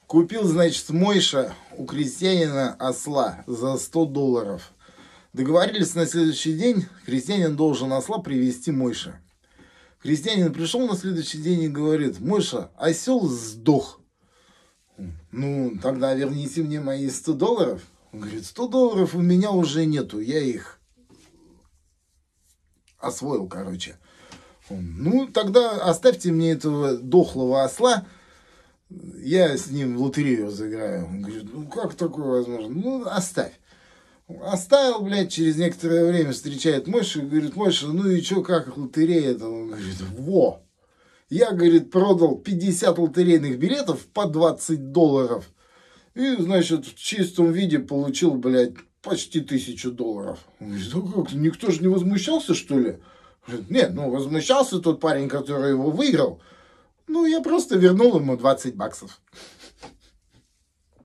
Купил, значит, Мойша у крестьянина осла за $100. Договорились на следующий день, крестьянин должен осла привезти Мойше. Крестьянин пришел на следующий день и говорит: Мойша, осел сдох. Ну, тогда верните мне мои $100. Он говорит: $100 у меня уже нету, я их освоил, короче. Ну, тогда оставьте мне этого дохлого осла, я с ним в лотерею разыграю. Он говорит: ну, как такое возможно? Ну, оставь. Оставил, блядь, через некоторое время встречает Мойша и говорит: Мойша, ну и чё, как лотерея-то? Он говорит: во, я, говорит, продал 50 лотерейных билетов по $20. И, значит, в чистом виде получил, блядь, почти $1000. Он говорит: ну как, никто же не возмущался, что ли? Говорит: нет, ну возмущался тот парень, который его выиграл. Ну, я просто вернул ему $20.